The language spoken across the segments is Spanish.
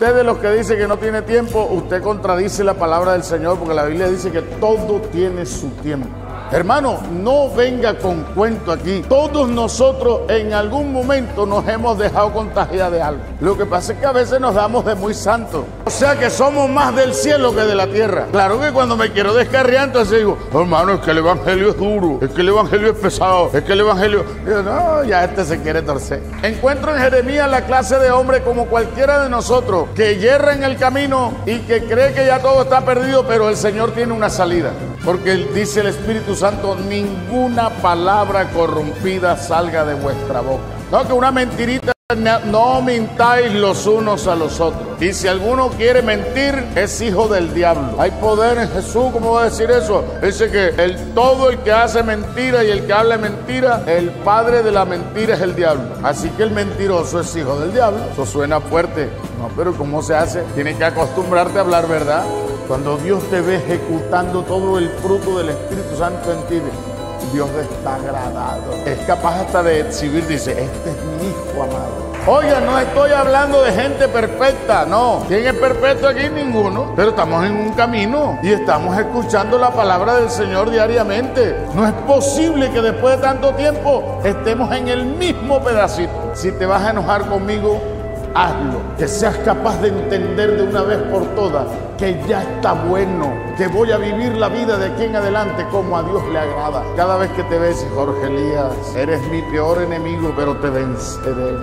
usted de los que dice que no tiene tiempo, usted contradice la palabra del Señor, porque la Biblia dice que todo tiene su tiempo. Hermano, no venga con cuento aquí. Todos nosotros en algún momento nos hemos dejado contagiar de algo. Lo que pasa es que a veces nos damos de muy santos. O sea que somos más del cielo que de la tierra. Claro que cuando me quiero descarriar, entonces digo, hermano, es que el evangelio es duro, es que el evangelio es pesado, es que el evangelio... Digo, no, ya este se quiere torcer. Encuentro en Jeremías la clase de hombre como cualquiera de nosotros, que yerra en el camino y que cree que ya todo está perdido, pero el Señor tiene una salida. Porque dice el Espíritu Santo, ninguna palabra corrompida salga de vuestra boca. No, que una mentirita, no mintáis los unos a los otros. Y si alguno quiere mentir, es hijo del diablo. Hay poder en Jesús, ¿cómo va a decir eso? Dice que todo el que hace mentira y el que habla mentira, el padre de la mentira es el diablo. Así que el mentiroso es hijo del diablo. Eso suena fuerte. No, pero ¿cómo se hace? Tienes que acostumbrarte a hablar verdad. Cuando Dios te ve ejecutando todo el fruto del Espíritu Santo en ti, Dios está agradado. Es capaz hasta de exhibir, dice, este es mi hijo amado. Oiga, no estoy hablando de gente perfecta, no. ¿Quién es perfecto aquí? Ninguno. Pero estamos en un camino y estamos escuchando la palabra del Señor diariamente. No es posible que después de tanto tiempo estemos en el mismo pedacito. Si te vas a enojar conmigo, hazlo, que seas capaz de entender de una vez por todas que ya está bueno, que voy a vivir la vida de aquí en adelante como a Dios le agrada. Cada vez que te ves, Jorge Elías, eres mi peor enemigo, pero te venceré.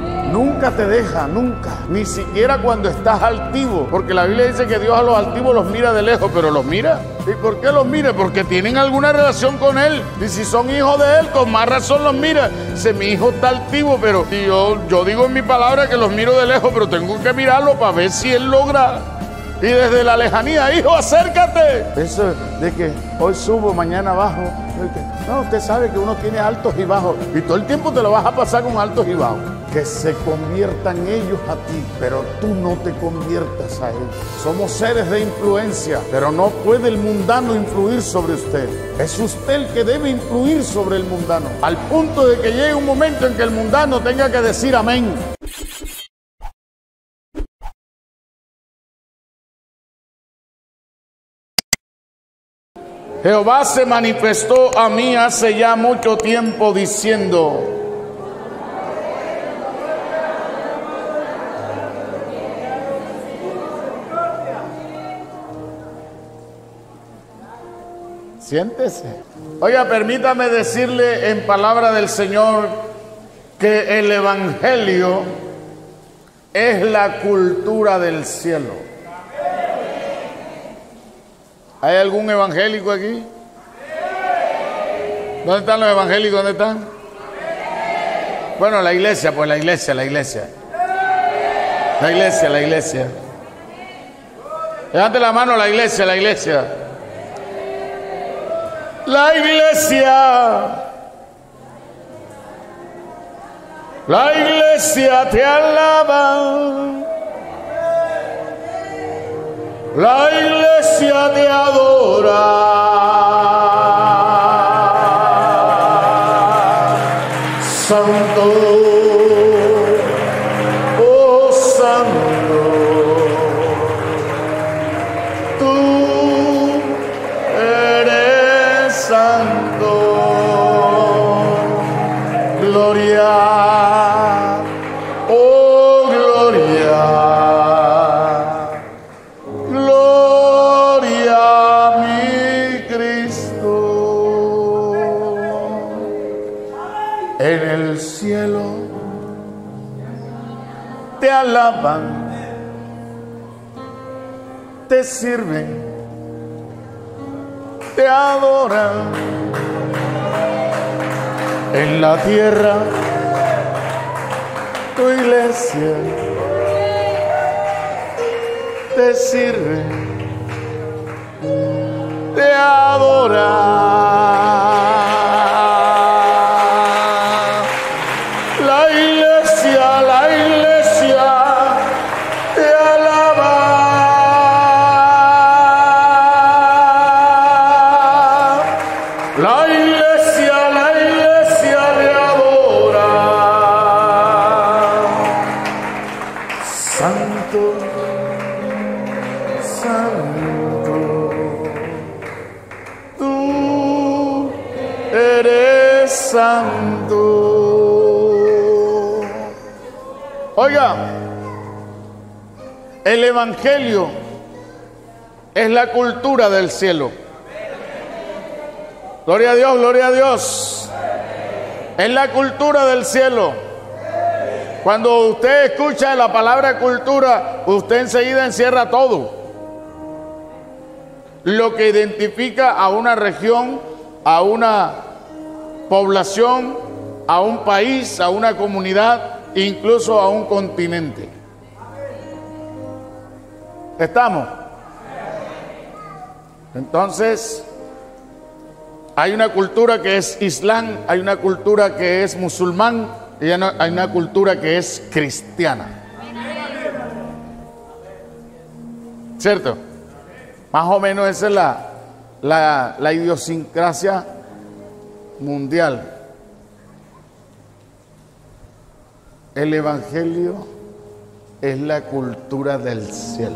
Nunca te deja, nunca, ni siquiera cuando estás altivo, porque la Biblia dice que Dios a los altivos los mira de lejos, pero los mira. ¿Y por qué los mira? Porque tienen alguna relación con Él, y si son hijos de Él, con más razón los mira. Dice, mi hijo está altivo, pero yo digo en mi palabra que los miro de lejos, pero tengo que mirarlo para ver si Él logra. Y desde la lejanía, hijo, acércate. Eso de que hoy subo, mañana bajo. No, usted sabe que uno tiene altos y bajos, y todo el tiempo te lo vas a pasar con altos y bajos. Que se conviertan ellos a ti, pero tú no te conviertas a ellos. Somos seres de influencia, pero no puede el mundano influir sobre usted. Es usted el que debe influir sobre el mundano, al punto de que llegue un momento en que el mundano tenga que decir amén. Jehová se manifestó a mí hace ya mucho tiempo diciendo: siéntese. Oiga, permítame decirle en palabra del Señor que el evangelio es la cultura del cielo. ¿Hay algún evangélico aquí? ¿Dónde están los evangélicos? ¿Dónde están? Bueno, la iglesia, pues la iglesia. La iglesia. Levante la mano, la iglesia. La iglesia te alaba. La iglesia te adora. Santo, oh santo, tú eres santo. Gloria, oh gloria. En el cielo te alaban, te sirven, te adoran. En la tierra tu iglesia te sirve, te adora. La iglesia te alaba. La iglesia le adora. Santo, santo. Tú eres santo. Oiga, el evangelio es la cultura del cielo. Gloria a Dios, gloria a Dios. Es la cultura del cielo. Cuando usted escucha la palabra cultura, usted enseguida encierra todo. Lo que identifica a una región, a una población, a un país, a una comunidad, incluso a un continente. ¿Estamos? Entonces, hay una cultura que es Islam, hay una cultura que es musulmán y hay una cultura que es cristiana. ¿Cierto? Más o menos esa es la idiosincrasia mundial. El evangelio es la cultura del cielo.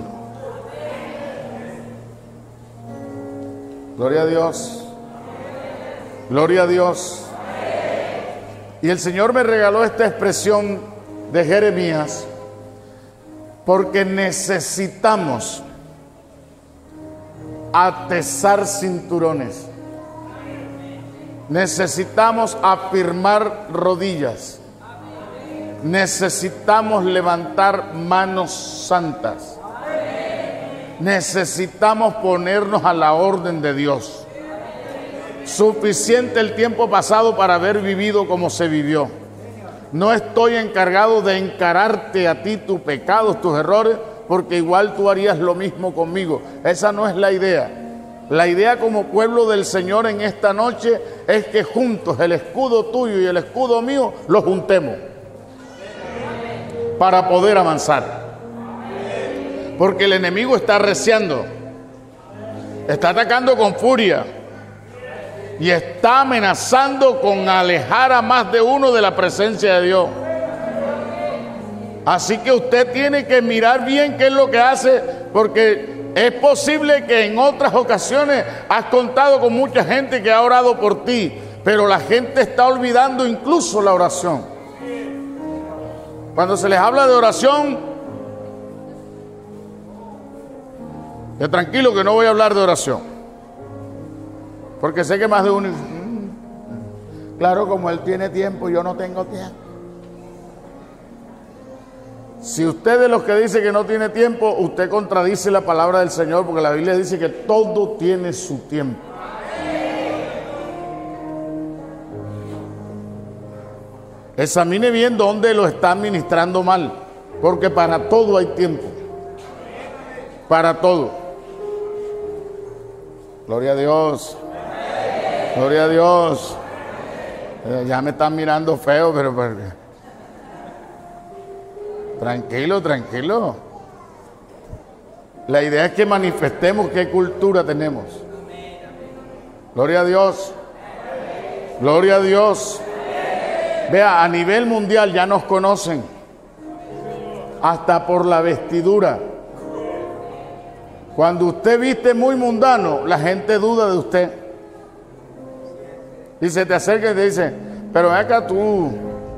Gloria a Dios. Gloria a Dios. Y el Señor me regaló esta expresión de Jeremías porque necesitamos atesar cinturones. Necesitamos afirmar rodillas. Necesitamos levantar manos santas. Necesitamos ponernos a la orden de Dios. Suficiente el tiempo pasado para haber vivido como se vivió. No estoy encargado de encararte a ti tus pecados, tus errores, porque igual tú harías lo mismo conmigo. Esa no es la idea. La idea como pueblo del Señor en esta noche es que juntos el escudo tuyo y el escudo mío los juntemos para poder avanzar. Porque el enemigo está arreciando, está atacando con furia y está amenazando con alejar a más de uno de la presencia de Dios. Así que usted tiene que mirar bien qué es lo que hace, porque es posible que en otras ocasiones has contado con mucha gente que ha orado por ti, pero la gente está olvidando incluso la oración. Cuando se les habla de oración, yo tranquilo que no voy a hablar de oración, porque sé que más de uno, claro, como él tiene tiempo, yo no tengo tiempo. Si usted de los que dice que no tiene tiempo, usted contradice la palabra del Señor, porque la Biblia dice que todo tiene su tiempo. Examine bien dónde lo está administrando mal, porque para todo hay tiempo. Para todo. Gloria a Dios. Gloria a Dios. Ya me están mirando feo, pero tranquilo, tranquilo. La idea es que manifestemos qué cultura tenemos. Gloria a Dios. Gloria a Dios. Vea, a nivel mundial ya nos conocen, hasta por la vestidura. Cuando usted viste muy mundano, la gente duda de usted. Y se te acerca y te dice, pero ven acá tú.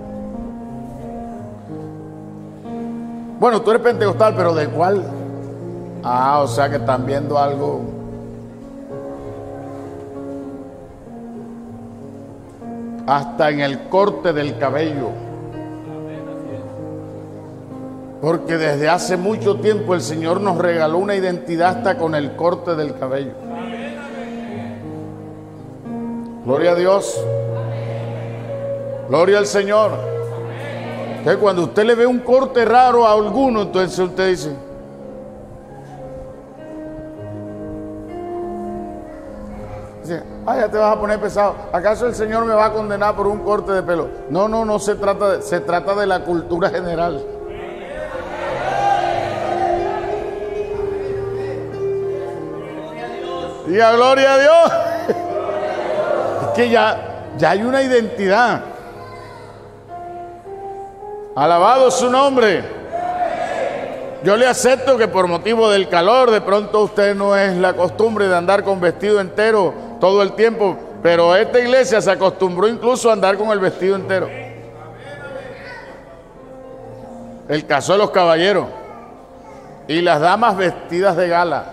Bueno, tú eres pentecostal, pero ¿de cuál? Ah, o sea que están viendo algo. Hasta en el corte del cabello. Porque desde hace mucho tiempo el Señor nos regaló una identidad hasta con el corte del cabello. Gloria a Dios. Gloria al Señor. Entonces, cuando usted le ve un corte raro a alguno, entonces usted dice, ya te vas a poner pesado. ¿Acaso el Señor me va a condenar por un corte de pelo? No, no se trata se trata de la cultura general. Diga gloria a Dios. Es que ya hay una identidad. Alabado su nombre. Yo le acepto que por motivo del calor, de pronto usted no es la costumbre de andar con vestido entero todo el tiempo, pero esta iglesia se acostumbró incluso a andar con el vestido entero. El caso de los caballeros y las damas vestidas de gala,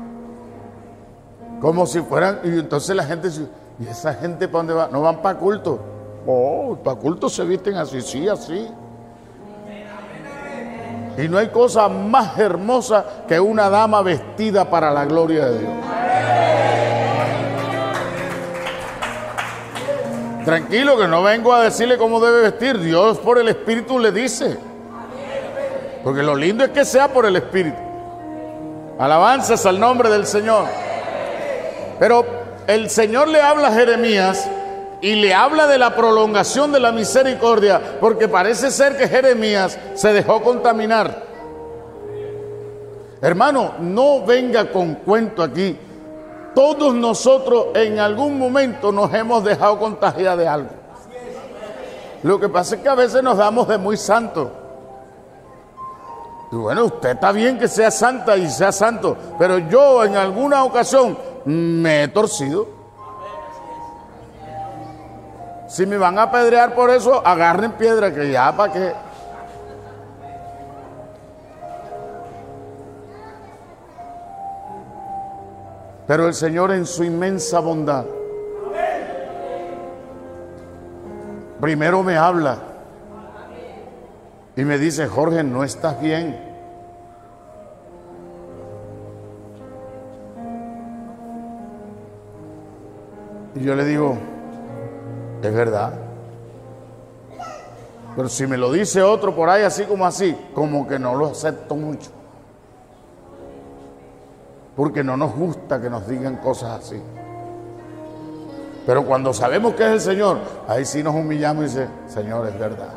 como si fueran, y entonces la gente dice, ¿y esa gente para dónde va? No van para culto. Oh, para culto se visten así, sí, así. Y no hay cosa más hermosa que una dama vestida para la gloria de Dios. Tranquilo, que no vengo a decirle cómo debe vestir. Dios por el Espíritu le dice. Porque lo lindo es que sea por el Espíritu. Alabanzas al nombre del Señor. Pero el Señor le habla a Jeremías y le habla de la prolongación de la misericordia, porque parece ser que Jeremías se dejó contaminar. Hermano, no venga con cuento aquí. Todos nosotros en algún momento nos hemos dejado contagiar de algo. Lo que pasa es que a veces nos damos de muy santos. Y bueno, usted está bien que sea santa y sea santo, pero yo en alguna ocasión me he torcido. Si me van a apedrear por eso, agarren piedra, que ya para qué. Pero el Señor en su inmensa bondad, primero me habla y me dice, Jorge, no estás bien. Y yo le digo, es verdad. Pero si me lo dice otro por ahí así, como que no lo acepto mucho. Porque no nos gusta que nos digan cosas así. Pero cuando sabemos que es el Señor, ahí sí nos humillamos y dice, Señor, es verdad.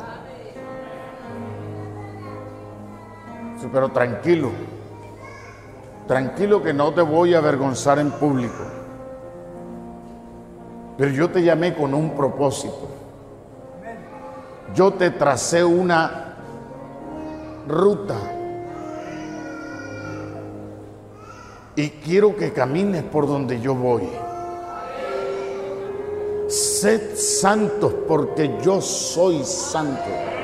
Sí, pero tranquilo, tranquilo que no te voy a avergonzar en público. Pero yo te llamé con un propósito. Yo te tracé una ruta. Y quiero que camines por donde yo voy. Sed santos porque yo soy santo.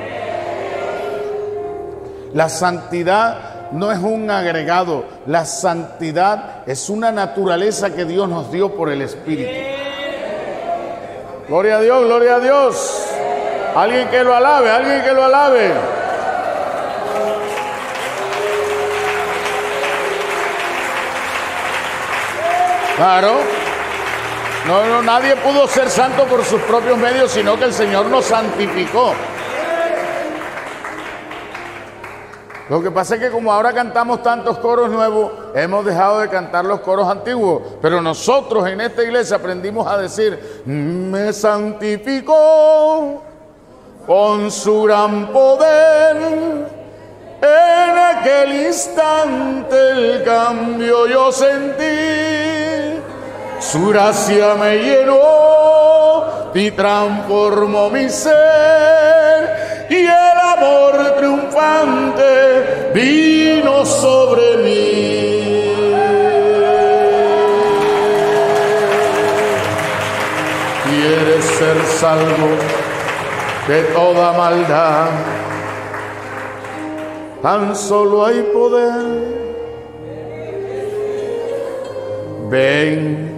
La santidad no es un agregado. La santidad es una naturaleza que Dios nos dio por el Espíritu. Gloria a Dios, gloria a Dios. Alguien que lo alabe, alguien que lo alabe. Claro. No, nadie pudo ser santo por sus propios medios, sino que el Señor nos santificó. Lo que pasa es que como ahora cantamos tantos coros nuevos, hemos dejado de cantar los coros antiguos. Pero nosotros en esta iglesia aprendimos a decir, me santificó con su gran poder. En aquel instante el cambio yo sentí. Su gracia me llenó y transformó mi ser, y el amor triunfante vino sobre mí. Quieres ser salvo de toda maldad, tan solo hay poder. Ven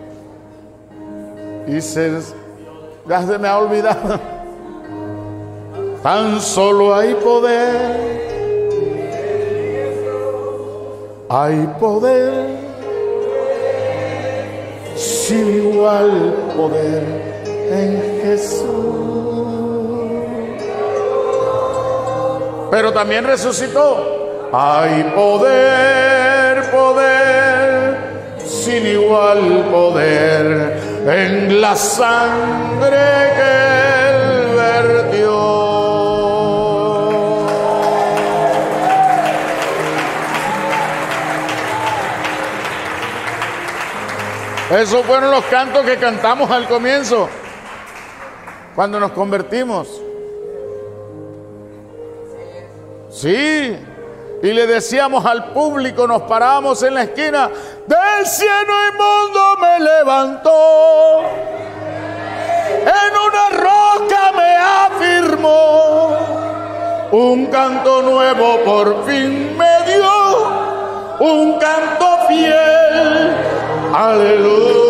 y ya se me ha olvidado. Tan solo hay poder. Hay poder sin igual poder en Jesús. Pero también resucitó. Hay poder, poder sin igual poder en la sangre que Él vertió. Esos fueron los cantos que cantamos al comienzo, cuando nos convertimos. Sí, y le decíamos al público, nos parábamos en la esquina, del cielo inmundo me levantó, en una roca me afirmó, un canto nuevo por fin me dio, un canto fiel, aleluya.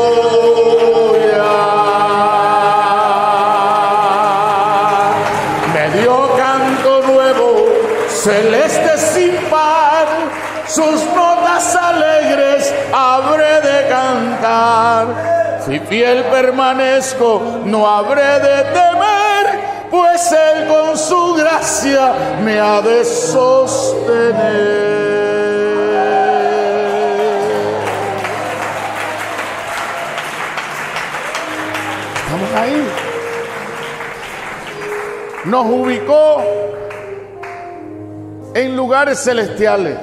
Me dio canto nuevo, celeste sin par, sus notas alegres habré de cantar. Si fiel permanezco, no habré de temer, pues Él con su gracia me ha de sostener. Estamos ahí. Nos ubicó en lugares celestiales.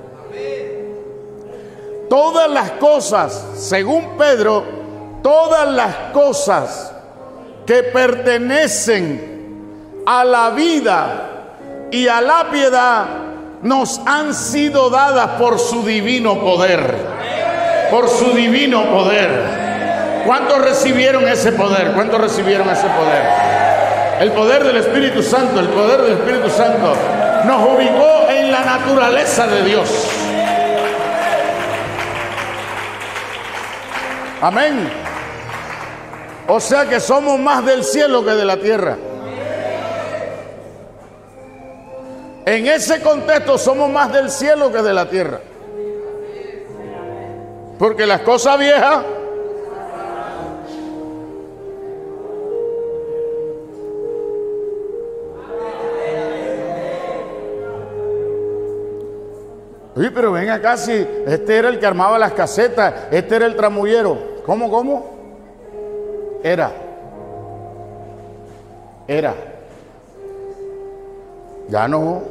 Todas las cosas, según Pedro, todas las cosas que pertenecen a la vida y a la piedad nos han sido dadas por su divino poder. Por su divino poder. ¿Cuántos recibieron ese poder? ¿Cuántos recibieron ese poder? El poder del Espíritu Santo, el poder del Espíritu Santo nos ubicó en la naturaleza de Dios. Amén. O sea que somos más del cielo que de la tierra. En ese contexto somos más del cielo que de la tierra. Porque las cosas viejas oye, pero ven acá, si este era el que armaba las casetas, este era el tramullero. ¿Cómo? Era. Ya no.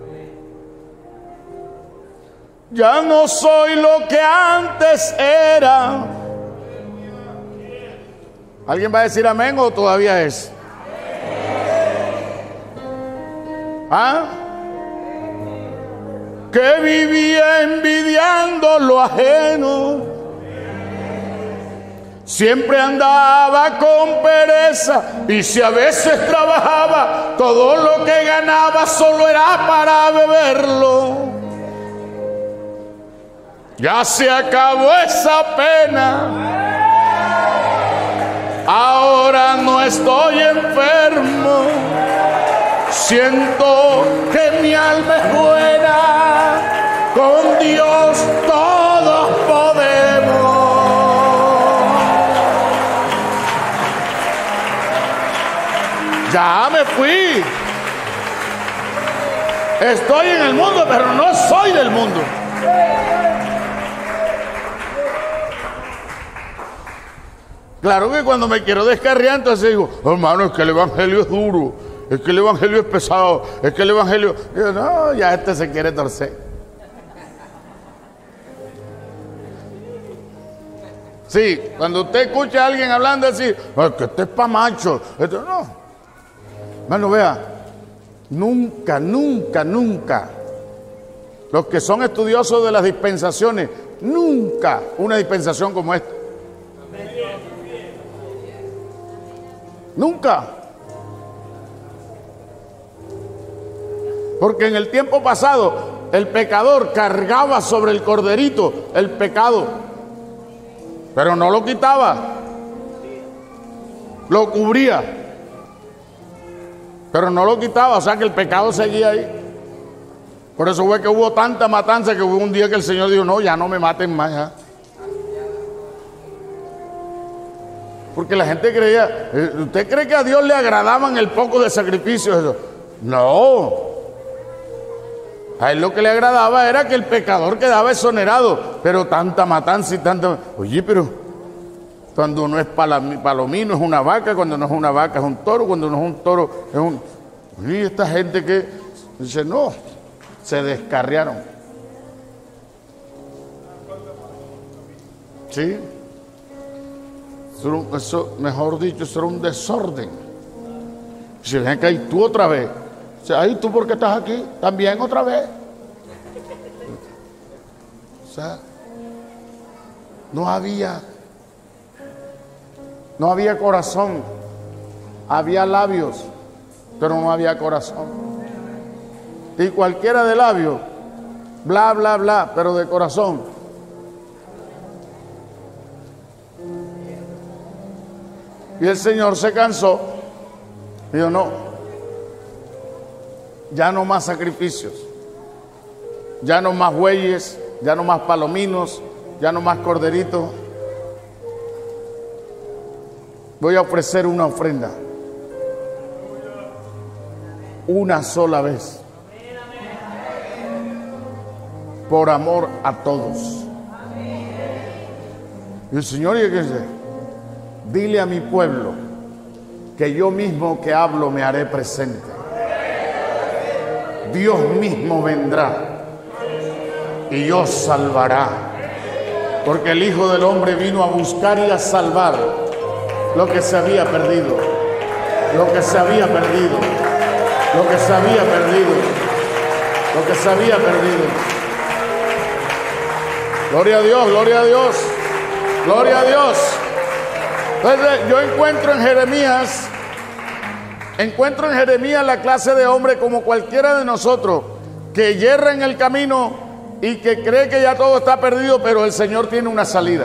Ya no soy lo que antes era. ¿Alguien va a decir amén o todavía es? ¿Ah? Que vivía envidiando lo ajeno, siempre andaba con pereza, y si a veces trabajaba, todo lo que ganaba solo era para beberlo. Ya se acabó esa pena, ahora no estoy enfermo, siento que mi alma es buena, con Dios todos podemos. Ya me fui. Estoy en el mundo, pero no soy del mundo. Claro que cuando me quiero descarriar, entonces digo, hermano, es que el evangelio es duro, es que el evangelio es pesado, es que el evangelio... Digo, no, ya este se quiere torcer. Sí, cuando usted escucha a alguien hablando así, no, que este es pa' macho, esto no. Hermano, vea, nunca, los que son estudiosos de las dispensaciones, nunca una dispensación como esta. Nunca. Porque en el tiempo pasado el pecador cargaba sobre el corderito el pecado, pero no lo quitaba, lo cubría, pero no lo quitaba, o sea que el pecado seguía ahí. Por eso fue que hubo tanta matanza que hubo un día que el Señor dijo, no, ya no me maten más, ya. Porque la gente creía, ¿usted cree que a Dios le agradaban el poco de sacrificios? Eso? No. A él lo que le agradaba era que el pecador quedaba exonerado, pero tanta matanza y tanta... Oye, pero cuando no es palomino es una vaca, cuando no es una vaca es un toro, cuando no es un toro es un... Y esta gente que dice, no, se descarriaron. ¿Sí? Eso, mejor dicho, eso era un desorden. Si ven que hay tú otra vez. Ay, ¿tú por qué estás aquí? También otra vez. O sea, no había corazón. Había labios, pero no había corazón. Y cualquiera de labios, bla, bla, bla, pero de corazón. Y el Señor se cansó. Dijo, no, ya no más sacrificios, ya no más bueyes, ya no más palominos, ya no más corderitos. Voy a ofrecer una ofrenda. Una sola vez. Por amor a todos. Y el Señor, ¿y qué dice? Dile a mi pueblo que yo mismo que hablo me haré presente. Dios mismo vendrá y os salvará. Porque el Hijo del Hombre vino a buscar y a salvar lo que se había perdido. Lo que se había perdido. Lo que se había perdido. Lo que se había perdido. Gloria a Dios, gloria a Dios. Gloria a Dios. Entonces yo encuentro en Jeremías la clase de hombre como cualquiera de nosotros, que yerra en el camino y que cree que ya todo está perdido, pero el Señor tiene una salida.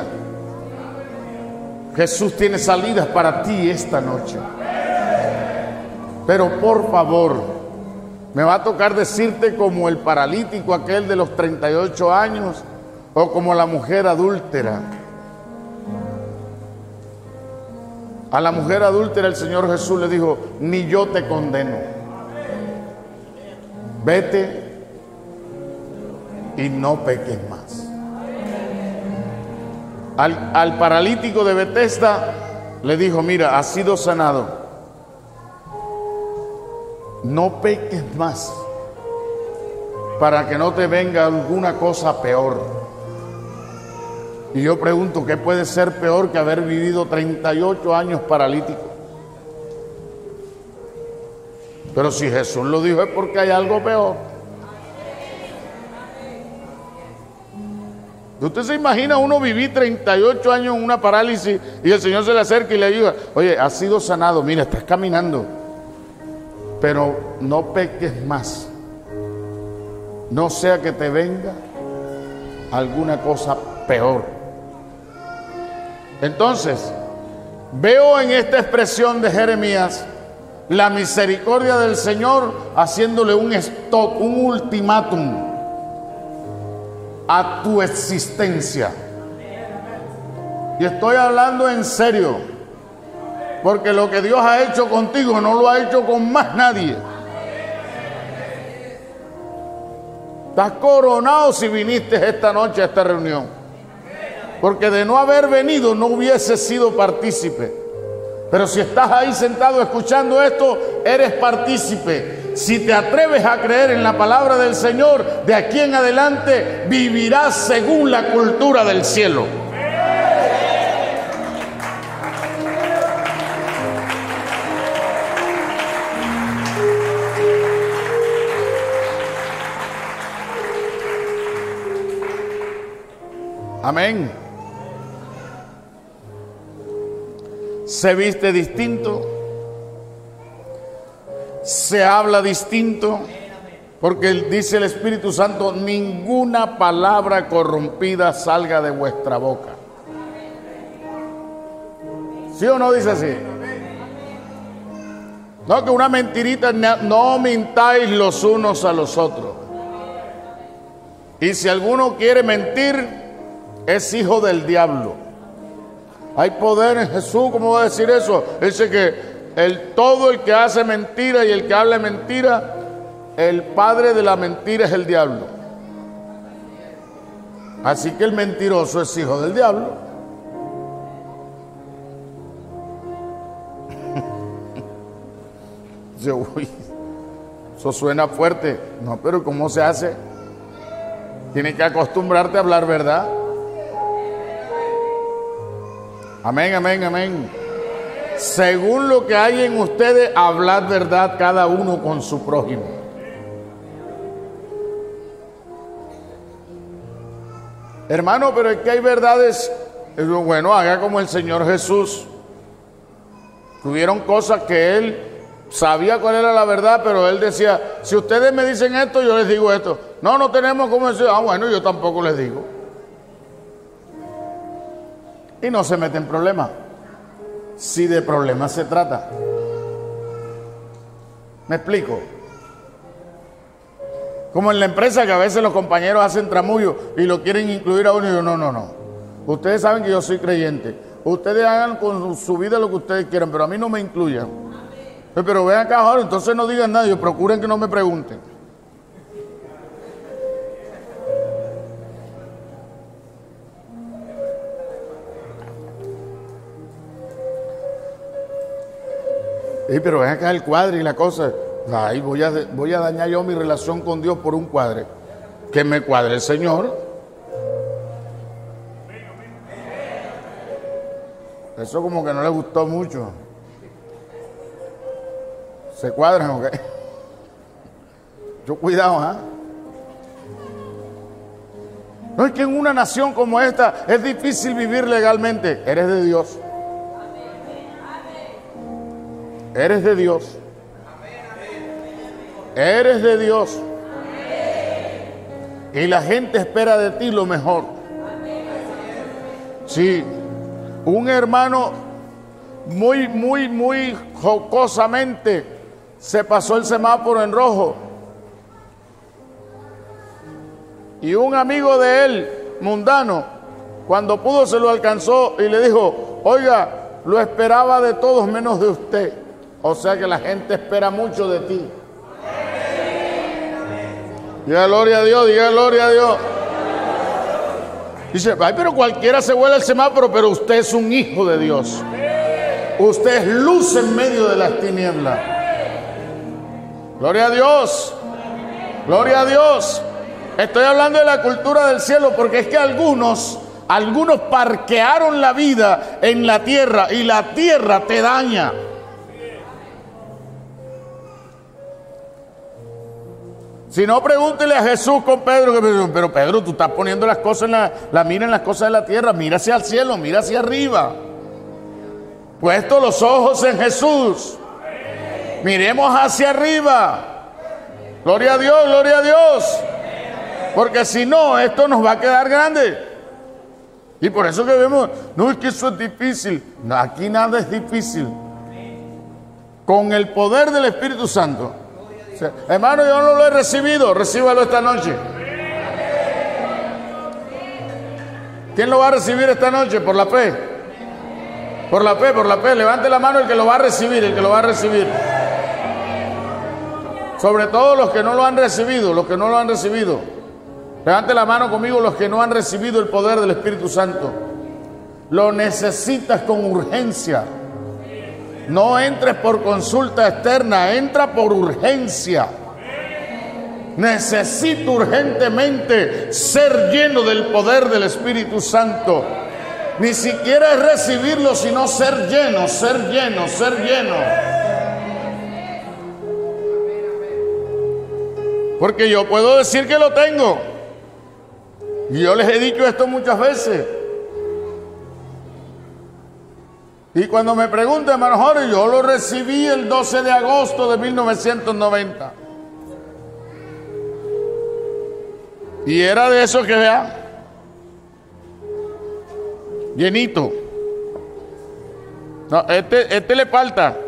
Jesús tiene salidas para ti esta noche. Pero por favor, me va a tocar decirte como el paralítico aquel de los 38 años o como la mujer adúltera. A la mujer adúltera el Señor Jesús le dijo, ni yo te condeno. Vete y no peques más. Al paralítico de Betesda le dijo, mira, has sido sanado. No peques más para que no te venga alguna cosa peor. Y yo pregunto, ¿qué puede ser peor que haber vivido 38 años paralítico? Pero si Jesús lo dijo es porque hay algo peor. ¿Usted se imagina uno vivir 38 años en una parálisis y el Señor se le acerca y le diga, oye, has sido sanado, mira, estás caminando, pero no peques más, no sea que te venga alguna cosa peor? Entonces, veo en esta expresión de Jeremías la misericordia del Señor haciéndole un stop, un ultimátum a tu existencia. Y estoy hablando en serio, porque lo que Dios ha hecho contigo no lo ha hecho con más nadie. Estás coronado si viniste esta noche a esta reunión, porque de no haber venido no hubiese sido partícipe. Pero si estás ahí sentado escuchando esto, eres partícipe. Si te atreves a creer en la palabra del Señor, de aquí en adelante vivirás según la cultura del cielo. Amén. Se viste distinto, se habla distinto, porque dice el Espíritu Santo, ninguna palabra corrompida salga de vuestra boca. ¿Sí o no dice así? No, que una mentirita, no mintáis los unos a los otros. Y si alguno quiere mentir, es hijo del diablo. Hay poder en Jesús, ¿cómo va a decir eso? Dice que todo el que hace mentira y el que habla mentira, el padre de la mentira es el diablo. Así que el mentiroso es hijo del diablo. Dice, uy, eso suena fuerte. No, pero ¿cómo se hace? Tienes que acostumbrarte a hablar verdad. Amén, amén, amén. Según lo que hay en ustedes, hablad verdad cada uno con su prójimo. Hermano, pero es que hay verdades. Bueno, haga como el Señor Jesús. Tuvieron cosas que Él sabía cuál era la verdad, pero Él decía, si ustedes me dicen esto, yo les digo esto. No, no tenemos cómo decir, bueno, yo tampoco les digo. Y no se mete en problemas, si de problemas se trata. ¿Me explico? Como en la empresa, que a veces los compañeros hacen tramullo y lo quieren incluir a uno, y yo, no. Ustedes saben que yo soy creyente. Ustedes hagan con su vida lo que ustedes quieran, pero a mí no me incluyan. Pero ven acá ahora, entonces no digan nada, y procuren que no me pregunten. Pero ven acá el cuadre y la cosa. Ay, voy a dañar yo mi relación con Dios por un cuadre. Que me cuadre el Señor. Eso como que no le gustó mucho. ¿Se cuadran o qué? Yo cuidado, ¿ah? No, es que en una nación como esta es difícil vivir legalmente. Eres de Dios. Eres de Dios. Eres de Dios. Y la gente espera de ti lo mejor. Sí. Un hermano muy jocosamente se pasó el semáforo en rojo. Y un amigo de él, mundano, cuando pudo se lo alcanzó y le dijo, oiga, lo esperaba de todos menos de usted. O sea que la gente espera mucho de ti. Diga gloria a Dios, diga gloria a Dios. Dice, ay, pero cualquiera se vuela el semáforo, pero usted es un hijo de Dios. Usted es luz en medio de las tinieblas. Gloria a Dios. Gloria a Dios. Estoy hablando de la cultura del cielo porque es que algunos parquearon la vida en la tierra y la tierra te daña. Si no, pregúntele a Jesús con Pedro, pero Pedro, tú estás poniendo las cosas la mira en las cosas de la tierra, mira hacia el cielo, mira hacia arriba. Puesto los ojos en Jesús, miremos hacia arriba. Gloria a Dios, gloria a Dios. Porque si no, esto nos va a quedar grande. Y por eso que vemos, no, es que eso es difícil. No, aquí nada es difícil. Con el poder del Espíritu Santo. O sea, hermano, yo no lo he recibido, recíbalo esta noche. ¿Quién lo va a recibir esta noche? Por la fe. Por la fe, por la fe. Levante la mano el que lo va a recibir, el que lo va a recibir. Sobre todo los que no lo han recibido, los que no lo han recibido. Levante la mano conmigo los que no han recibido el poder del Espíritu Santo. Lo necesitas con urgencia. No entres por consulta externa, entra por urgencia. Necesito urgentemente ser lleno del poder del Espíritu Santo. Ni siquiera es recibirlo, sino ser lleno, ser lleno, ser lleno. Porque yo puedo decir que lo tengo. Y yo les he dicho esto muchas veces. Y cuando me preguntan, hermano Jorge, yo lo recibí el 12 de agosto de 1990. Y era de eso que vea, llenito. No, este le falta.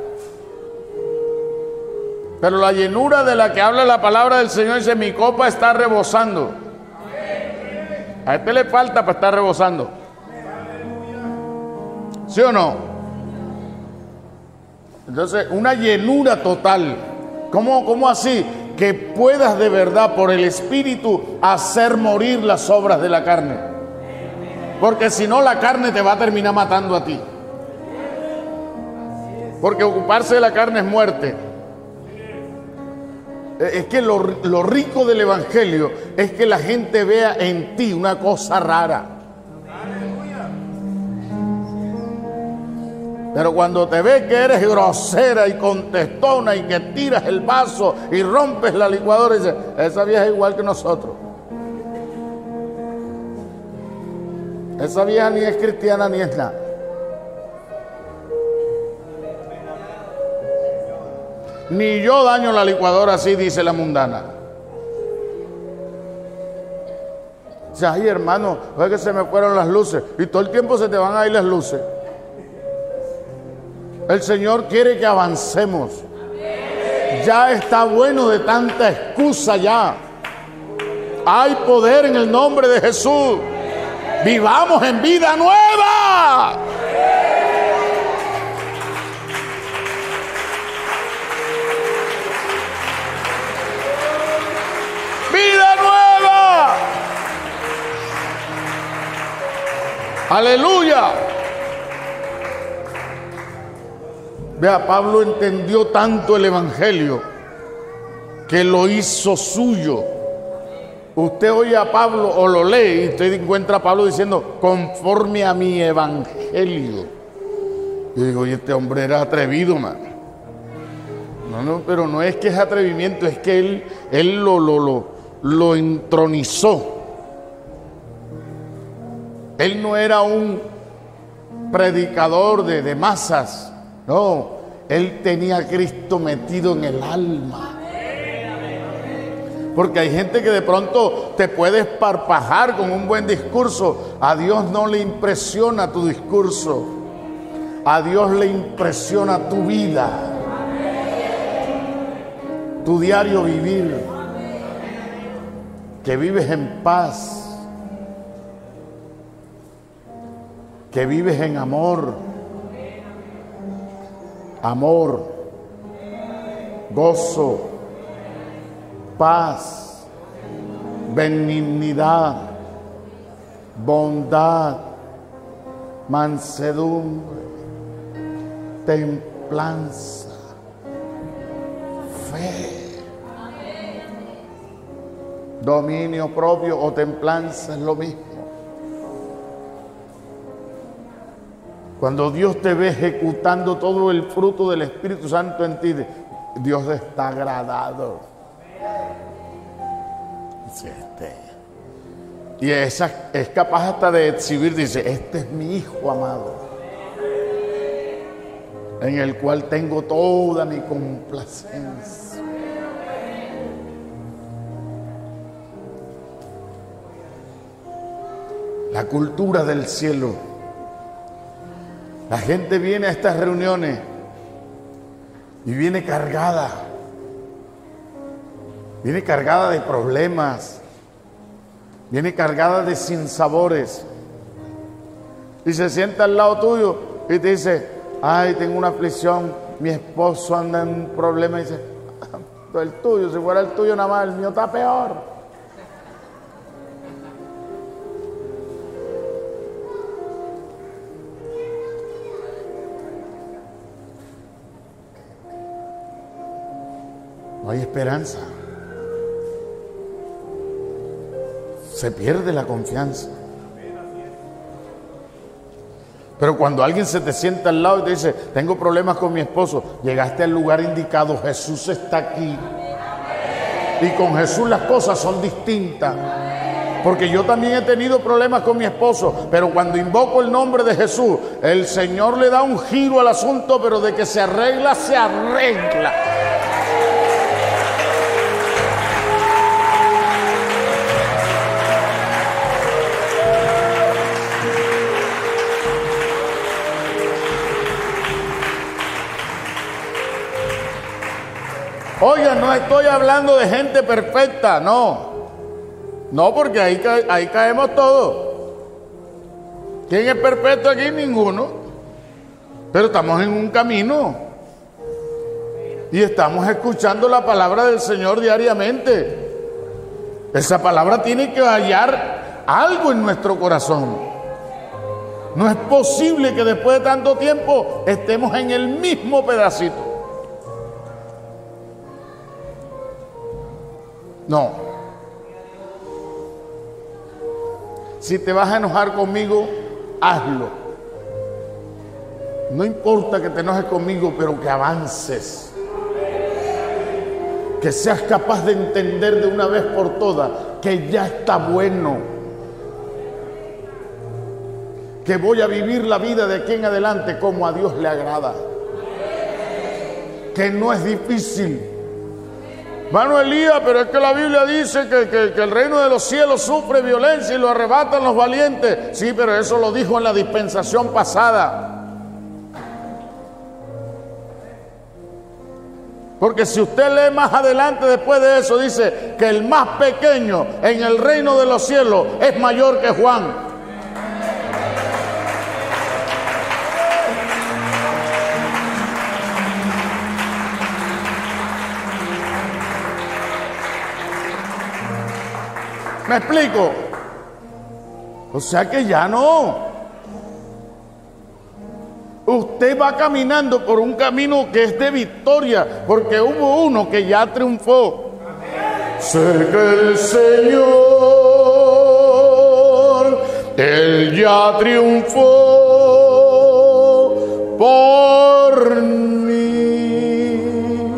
Pero la llenura de la que habla la palabra del Señor dice, mi copa está rebosando. A este le falta para estar rebosando. ¿Sí o no? Entonces, una llenura total. ¿Cómo así? Que puedas de verdad por el Espíritu hacer morir las obras de la carne. Porque si no, la carne te va a terminar matando a ti. Porque ocuparse de la carne es muerte. Es que lo rico del Evangelio es que la gente vea en ti una cosa rara. Pero cuando te ve que eres grosera y contestona y que tiras el vaso y rompes la licuadora, dice, esa vieja es igual que nosotros. Esa vieja ni es cristiana ni es nada. Ni yo daño la licuadora, así dice la mundana. Dice, ay hermano, fue que se me fueron las luces. Y todo el tiempo se te van a ir las luces. El Señor quiere que avancemos. Ya está bueno de tanta excusa ya. Hay poder en el nombre de Jesús. Vivamos en vida nueva. Vida nueva. Aleluya. Vea, Pablo entendió tanto el evangelio que lo hizo suyo. Usted oye a Pablo o lo lee y usted encuentra a Pablo diciendo conforme a mi evangelio. Yo digo, oye, este hombre era atrevido, man. No, pero no es que es atrevimiento, es que él lo entronizó. Él no era un predicador de masas. No, él tenía a Cristo metido en el alma. Porque hay gente que de pronto te puede esparpajar con un buen discurso. A Dios no le impresiona tu discurso. A Dios le impresiona tu vida. Tu diario vivir. Que vives en paz. Que vives en amor. Amor, gozo, paz, benignidad, bondad, mansedumbre, templanza, fe, dominio propio o templanza es lo mismo. Cuando Dios te ve ejecutando todo el fruto del Espíritu Santo en ti, Dios está agradado. Y es capaz hasta de exhibir, dice, este es mi Hijo amado, en el cual tengo toda mi complacencia. La cultura del cielo. La gente viene a estas reuniones y viene cargada de problemas, viene cargada de sinsabores y se sienta al lado tuyo y te dice, ay, tengo una aflicción, mi esposo anda en un problema, y dice, el tuyo, si fuera el tuyo nada más, el mío está peor. No hay esperanza. Se pierde la confianza. Pero cuando alguien se te sienta al lado y te dice, tengo problemas con mi esposo, llegaste al lugar indicado, Jesús está aquí. Y con Jesús las cosas son distintas. Porque yo también he tenido problemas con mi esposo, pero cuando invoco el nombre de Jesús, el Señor le da un giro al asunto, pero de que se arregla, se arregla. Oiga, no estoy hablando de gente perfecta, no, porque ahí caemos todos. ¿Quién es perfecto aquí? Ninguno. Pero estamos en un camino y estamos escuchando la palabra del Señor diariamente. Esa palabra tiene que hallar algo en nuestro corazón. No es posible que después de tanto tiempo estemos en el mismo pedacito. No. Si te vas a enojar conmigo, hazlo. No importa que te enojes conmigo, pero que avances. Que seas capaz de entender de una vez por todas que ya está bueno. que voy a vivir la vida de aquí en adelante como a Dios le agrada. Que no es difícil. Hermano Elías, pero es que la Biblia dice que el reino de los cielos sufre violencia y lo arrebatan los valientes. Sí, pero eso lo dijo en la dispensación pasada. Porque si usted lee más adelante después de eso, dice que el más pequeño en el reino de los cielos es mayor que Juan. ¿Me explico? O sea que ya no. Usted va caminando por un camino que es de victoria, porque hubo uno que ya triunfó. Sé que el Señor, Él ya triunfó por mí.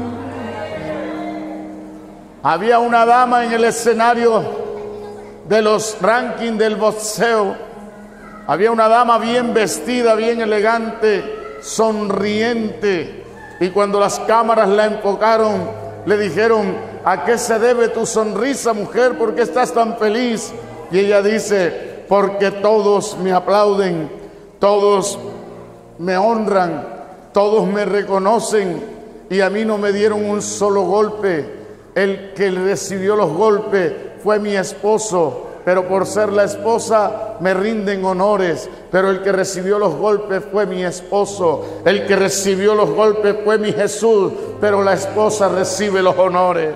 Había una dama en el escenario de los rankings del boxeo. Había una dama bien vestida, bien elegante, sonriente. Y cuando las cámaras la enfocaron, le dijeron: ¿a qué se debe tu sonrisa, mujer? ¿Por qué estás tan feliz? Y ella dice: porque todos me aplauden, todos me honran, todos me reconocen, y a mí no me dieron un solo golpe. El que recibió los golpes fue mi esposo, pero por ser la esposa me rinden honores. Pero el que recibió los golpes fue mi esposo. El que recibió los golpes fue mi Jesús, pero la esposa recibe los honores.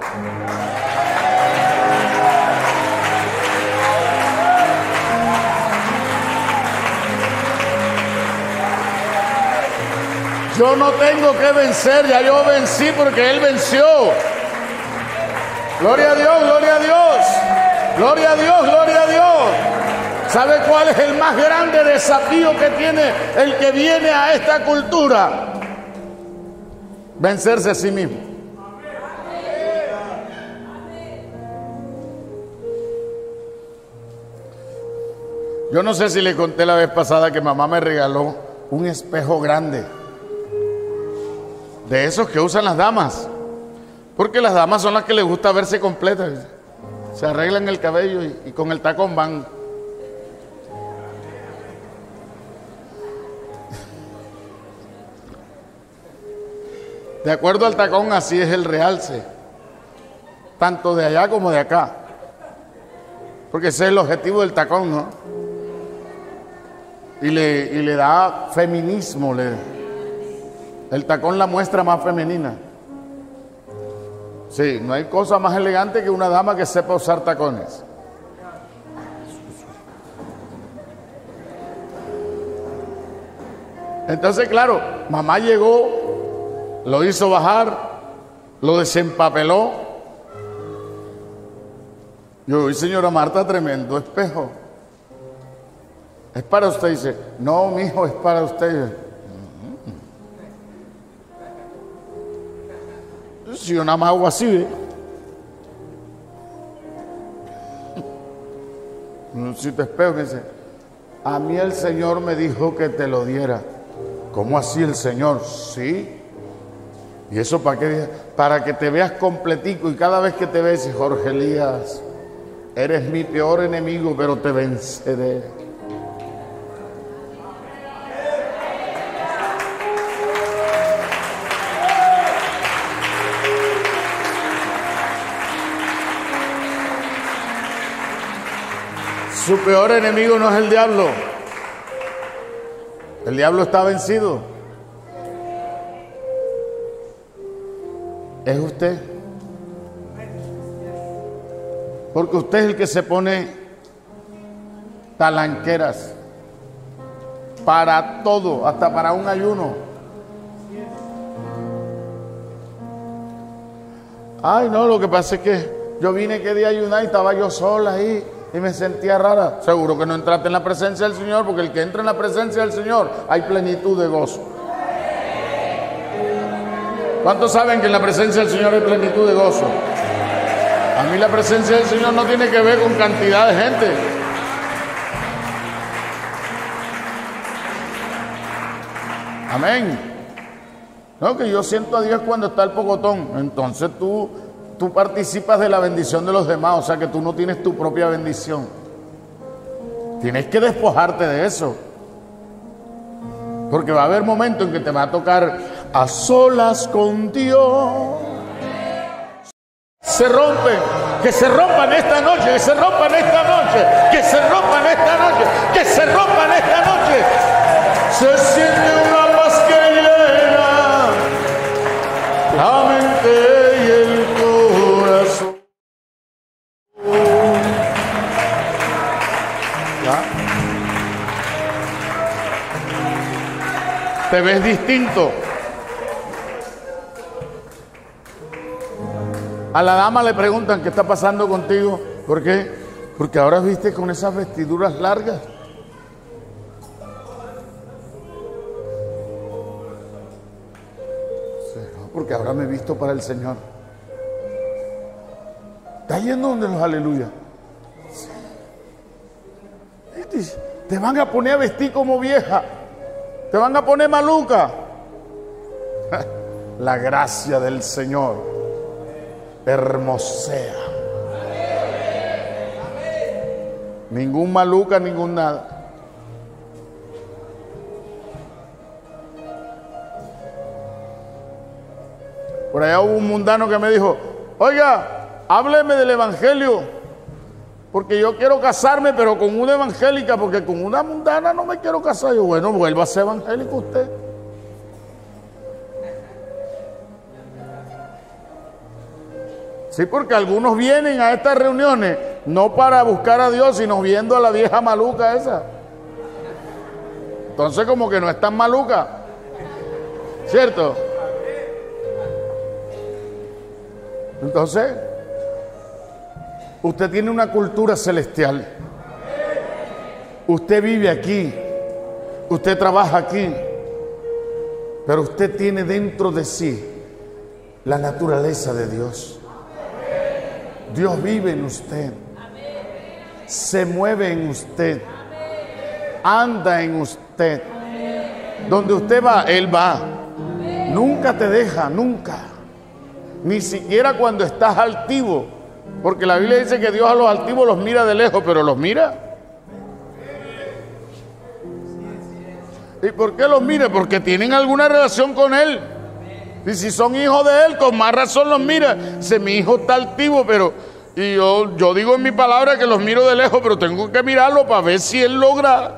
Yo no tengo que vencer, ya yo vencí porque Él venció. Gloria a Dios, gloria a Dios. Gloria a Dios, gloria a Dios. ¿Sabe cuál es el más grande desafío que tiene el que viene a esta cultura? Vencerse a sí mismo. Yo no sé si le conté la vez pasada que mamá me regaló un espejo grande, de esos que usan las damas, porque las damas son las que les gusta verse completas. Se arreglan el cabello y con el tacón van. De acuerdo al tacón, así es el realce, tanto de allá como de acá, porque ese es el objetivo del tacón, ¿no? Y le da feminismo, el tacón la muestra más femenina. Sí, no hay cosa más elegante que una dama que sepa usar tacones. Entonces, claro, mamá llegó, lo hizo bajar, lo desempapeló. Yo, y señora Marta, tremendo espejo. Es para usted. Dice: no, mijo, es para usted. Si yo nada más hago así, ¿eh? Si te espejo, me dice: a mí el Señor me dijo que te lo diera. ¿Cómo así el Señor? Sí. ¿Y eso para qué? Para que te veas completico, y cada vez que te ves: Jorge Elías, eres mi peor enemigo, pero te venceré. Su peor enemigo no es el diablo. El diablo está vencido. Es usted. Porque usted es el que se pone talanqueras para todo, hasta para un ayuno. Ay, no, lo que pasa es que yo vine que día a ayunar y estaba yo sola ahí y me sentía rara. Seguro que no entraste en la presencia del Señor, porque el que entra en la presencia del Señor hay plenitud de gozo. ¿Cuántos saben que en la presencia del Señor hay plenitud de gozo? A mí la presencia del Señor no tiene que ver con cantidad de gente. Amén. No, que yo siento a Dios cuando está el pocotón. Entonces tú participas de la bendición de los demás. O sea que tú no tienes tu propia bendición. Tienes que despojarte de eso. Porque va a haber momentos en que te va a tocar a solas con Dios. Se rompen, que se rompan esta noche, que se rompan esta noche, que se rompan esta noche, que se rompan esta noche. Se siente una paz que llena la mente y el corazón. ¿Ya? Te ves distinto. A la dama le preguntan qué está pasando contigo. ¿Por qué? Porque ahora viste con esas vestiduras largas. Porque ahora me he visto para el Señor. ¿Está yendo donde los aleluya? Te van a poner a vestir como vieja. Te van a poner maluca. La gracia del Señor hermosea. Ningún maluca, ningún nada. Por allá hubo un mundano que me dijo: oiga, hábleme del evangelio, porque yo quiero casarme, pero con una evangélica, porque con una mundana no me quiero casar. Yo, bueno, vuelva a ser evangélico usted. Sí, porque algunos vienen a estas reuniones no para buscar a Dios, sino viendo a la vieja maluca esa. Entonces como que no es tan maluca, ¿cierto? Entonces, usted tiene una cultura celestial. Usted vive aquí, usted trabaja aquí, pero usted tiene dentro de sí la naturaleza de Dios. Dios vive en usted, se mueve en usted, anda en usted. Donde usted va, Él va. Nunca te deja, nunca. Ni siquiera cuando estás altivo. Porque la Biblia dice que Dios a los altivos los mira de lejos, pero los mira. ¿Y por qué los mira? Porque tienen alguna relación con Él. Y si son hijos de Él, con más razón los mira. Dice, mi hijo está altivo, pero... Y yo digo en mi palabra que los miro de lejos, pero tengo que mirarlo para ver si Él logra.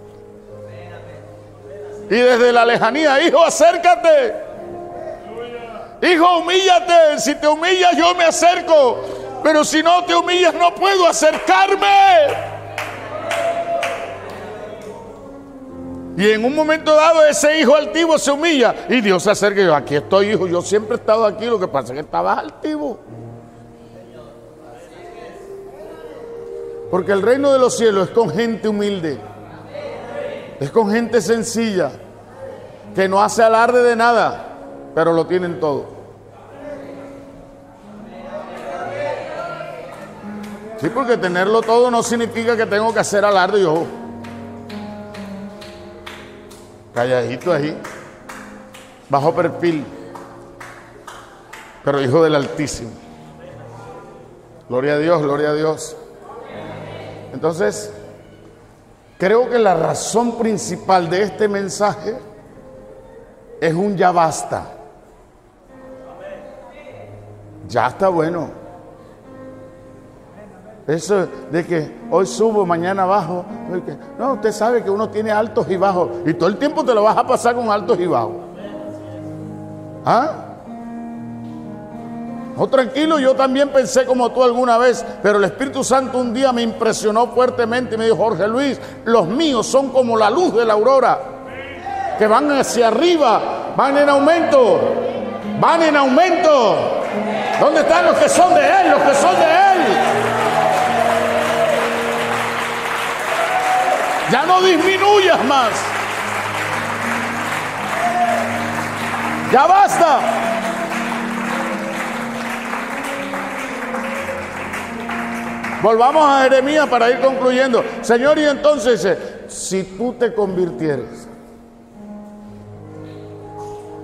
Y desde la lejanía, hijo, acércate. Hijo, humíllate. Si te humillas, yo me acerco. Pero si no te humillas, no puedo acercarme. Y en un momento dado ese hijo altivo se humilla y Dios se acerca y dice, aquí estoy, hijo, yo siempre he estado aquí, lo que pasa es que estabas altivo. Porque el reino de los cielos es con gente humilde, es con gente sencilla, que no hace alarde de nada, pero lo tienen todo. Sí, porque tenerlo todo no significa que tengo que hacer alarde yo. Calladito ahí, bajo perfil, pero hijo del Altísimo. Gloria a Dios, gloria a Dios. Entonces, creo que la razón principal de este mensaje es un ya basta. Ya está bueno. Eso de que hoy subo, mañana bajo. No, usted sabe que uno tiene altos y bajos. Y todo el tiempo te lo vas a pasar con altos y bajos. ¿Ah? No, tranquilo, yo también pensé como tú alguna vez. Pero el Espíritu Santo un día me impresionó fuertemente y me dijo, Jorge Luis, los míos son como la luz de la aurora, que van hacia arriba, van en aumento. Van en aumento. ¿Dónde están los que son de Él? Los que son de Él. Ya no disminuyas más. Ya basta. Volvamos a Jeremías para ir concluyendo. Señor, y entonces dice, si tú te convirtieres,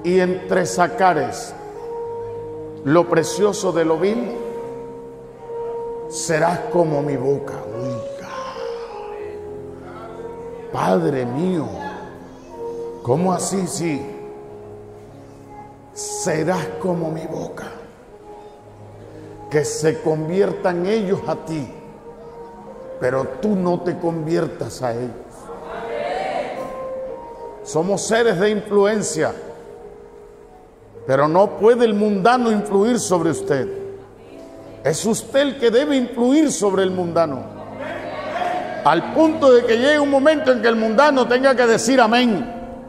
y entresacares lo precioso de lo vil, serás como mi boca. Oiga, Padre mío, ¿cómo así? Sí, serás como mi boca, que se conviertan ellos a ti, pero tú no te conviertas a ellos. Somos seres de influencia, pero no puede el mundano influir sobre usted. Es usted el que debe influir sobre el mundano, al punto de que llegue un momento en que el mundano tenga que decir amén.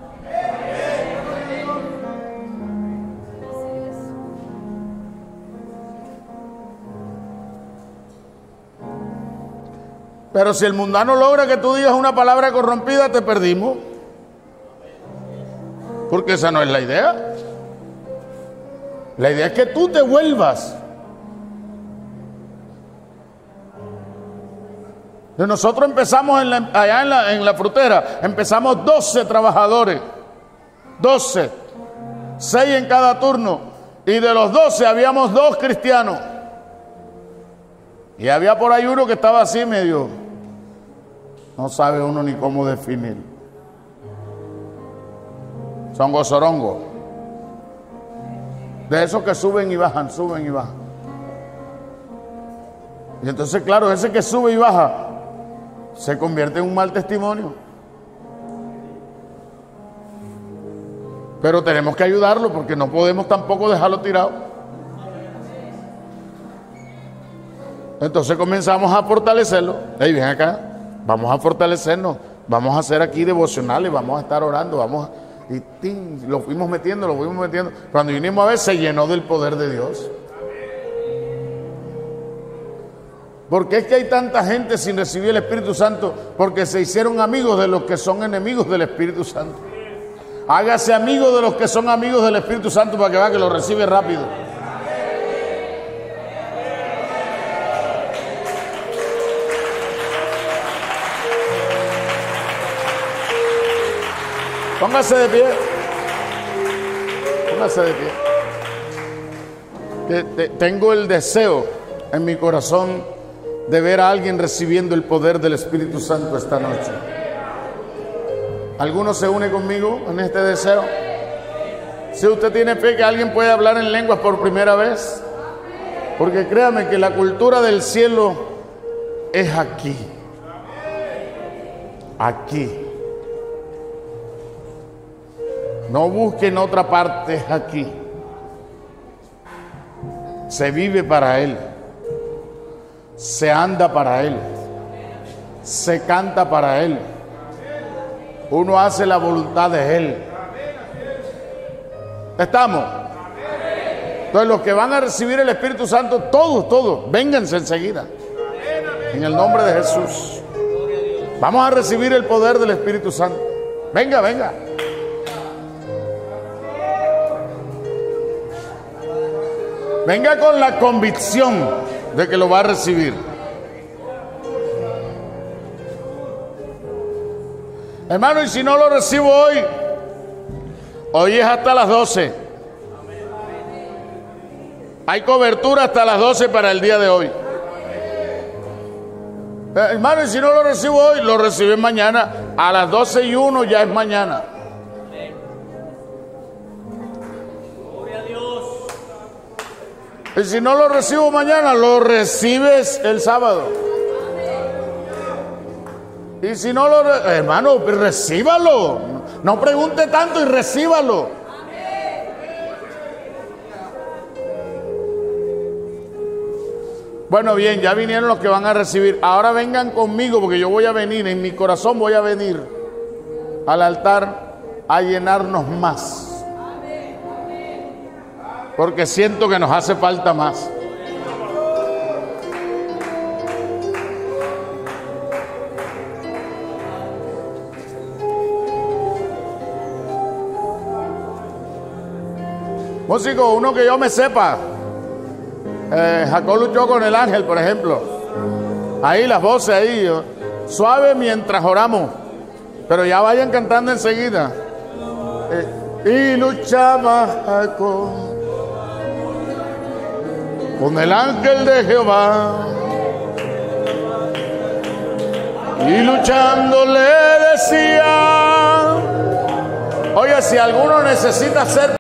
Pero si el mundano logra que tú digas una palabra corrompida, te perdimos. Porque esa no es la idea. La idea es que tú te vuelvas. Nosotros empezamos allá en la frutera, empezamos 12 trabajadores. 12. 6 en cada turno. Y de los 12 habíamos 2 cristianos. Y había por ahí uno que estaba así medio, no sabe uno ni cómo definir. Songo sorongo. De esos que suben y bajan, suben y bajan. Y entonces, claro, ese que sube y baja se convierte en un mal testimonio. Pero tenemos que ayudarlo porque no podemos tampoco dejarlo tirado. Entonces comenzamos a fortalecerlo. Hey, ven acá, vamos a fortalecernos, vamos a hacer aquí devocionales, vamos a estar orando, y ¡ting! Lo fuimos metiendo. Cuando vinimos a ver, se llenó del poder de Dios. ¿Por qué es que hay tanta gente sin recibir el Espíritu Santo? Porque se hicieron amigos de los que son enemigos del Espíritu Santo. Hágase amigo de los que son amigos del Espíritu Santo para que vea que lo recibe rápido. Póngase de pie. Póngase de pie. Tengo el deseo en mi corazón de ver a alguien recibiendo el poder del Espíritu Santo esta noche. ¿Alguno se une conmigo en este deseo? Si usted tiene fe que alguien puede hablar en lenguas por primera vez, porque créame que la cultura del cielo es aquí. Aquí. No busquen otra parte, es aquí. Se vive para Él. Se anda para Él. Se canta para Él. Uno hace la voluntad de Él. ¿Estamos? Entonces los que van a recibir el Espíritu Santo, todos, vénganse enseguida. En el nombre de Jesús. Vamos a recibir el poder del Espíritu Santo. Venga. Venga con la convicción de que lo va a recibir. Hermano, y si no lo recibo hoy es hasta las 12. Hay cobertura hasta las 12 para el día de hoy. Hermano, y si no lo recibo hoy, lo reciben mañana. A las 12:01 ya es mañana. Y si no lo recibo mañana, lo recibes el sábado. Y si no lo... hermano, recíbalo. No pregunte tanto y recíbalo. Bueno, bien, ya vinieron los que van a recibir. Ahora vengan conmigo porque yo voy a venir, en mi corazón voy a venir al altar a llenarnos más. Porque siento que nos hace falta más. Músico, uno que yo me sepa. Jacob luchó con el ángel, por ejemplo. Ahí las voces ahí, suave mientras oramos. Pero ya vayan cantando enseguida. y luchaba con el ángel de Jehová. Y luchando le decía, oye, si alguno necesita ser